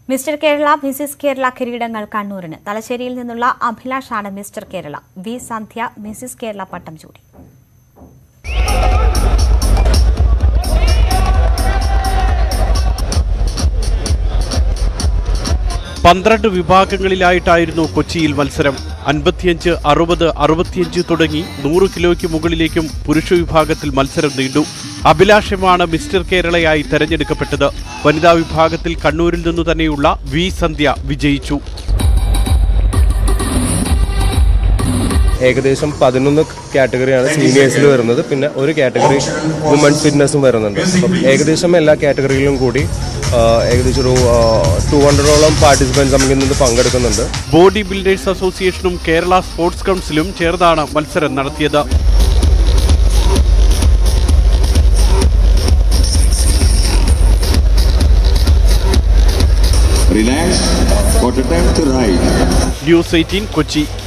Mister Kerala, Mrs Kerala കിരീടങ്ങൾ കണ്ണൂരിന്. തലശ്ശേരിയിൽ നിന്നുള്ള അഭിലാഷാണ് mister Kerala. V Sandhya Mrs Kerala പട്ടം ചൂടി. പന്ത്രണ്ട് വിഭാഗങ്ങളിലായിട്ടായിരുന്നു കൊച്ചിയിൽ മത്സരം. 55, 60, 65 തുടങ്ങി 100 കിലോയ്ക്ക് മുകളിലേക്കും പുരുഷ വിഭാഗത്തിൽ മത്സരം നീണ്ടു. അഭിലാഷമാണ് മിസ്റ്റർ കേരളയായി തെരഞ്ഞെടുക്കപ്പെട്ടത്. വനിതാ വിഭാഗത്തിൽ കണ്ണൂരിൽ നിന്നു തന്നെയുള്ള വി സന്ധ്യ വിജയിച്ചു. ഏകദേശം 11 കാറ്റഗറിയാണ് സീനിയേഴ്സിൽ വരുന്നത്. പിന്നെ ഒരു കാറ്റഗറി വുമൻസ് ഫിറ്റ്നസും വരുന്നുണ്ട്. അപ്പം ഏകദേശം എല്ലാ കാറ്റഗറിയിലും കൂടി ഏകദേശം ഒരു 200ഓളം പാർട്ടിസിപ്പൻസ് നമുക്ക് ഇന്ന് പങ്കെടുക്കുന്നുണ്ട്. ബോഡി ബിൽഡേഴ്സ് അസോസിയേഷനും കേരള സ്പോർട്സ് കൗൺസിലും ചേർന്നാണ് മത്സരം നടത്തിയത്. Relax, got a time to ride. News 18 Kochi.